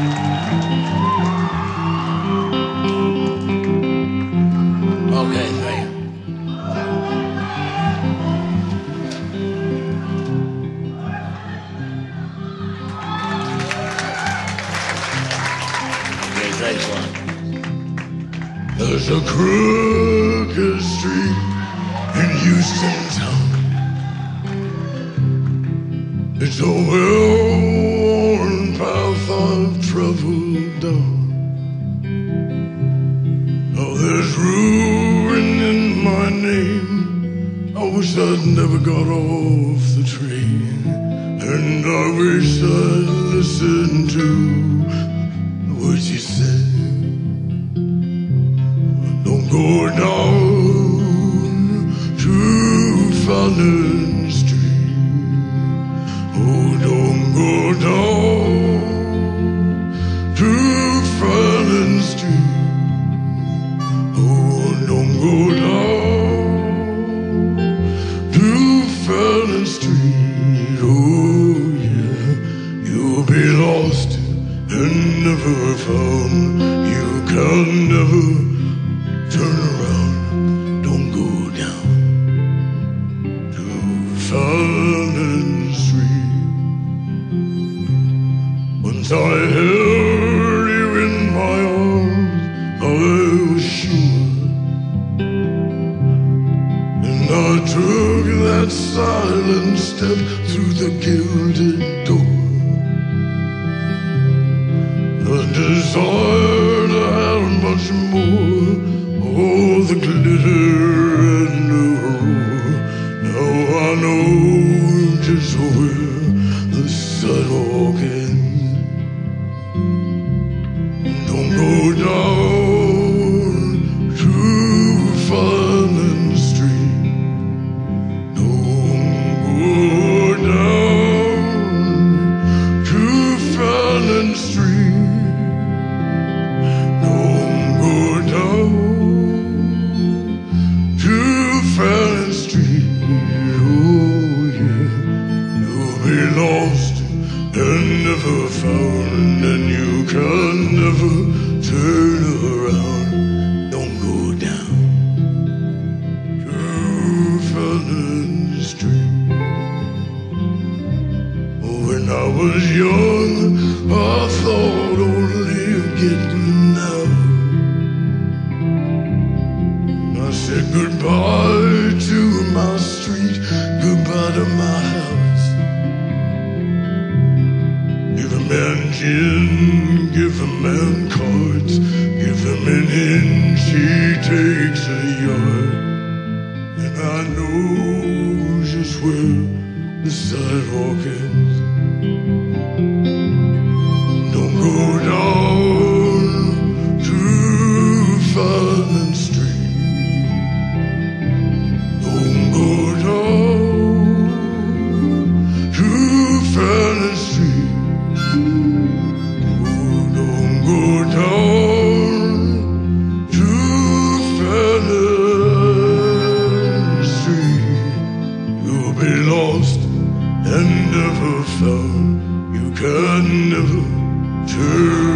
Okay, thank you. Okay, thanks, Ron. There's a crooked street in Houston town. It's a well-worn path I've traveled down. Now there's ruin in my name. I wish I'd never got off the train, and I wish I'd listened to the words you said. Don't go down to Fallon Street. Oh, don't go down to Fallon Street. Oh, don't go down to Fallon Street. Oh, yeah, you'll be lost and never found. You can never turn around. Don't go down to Fallon Street. Once I held you in my arms, I was sure, and I took that silent step through the gilded door. The desire to have much more, all the glitter and the roar. Now I know just where the sidewalk ends. Don't go down to Fallon Street. Don't go down to Fallon Street. Don't go down to Fallon Street. Oh yeah, you'll be lost and never found, and you can never turn around. Don't go down to Fallon Street. When I was young, I thought only of getting out. I said goodbye to my street, goodbye to my house. Give a man gin, give a man cards, give him an inch, he takes a yard. And I know just where the sidewalk ends. Don't go down to Fallon Street. Don't go down to Fallon Street. Oh, don't go down to Fallon Street. You'll be lost and never found. You can never turn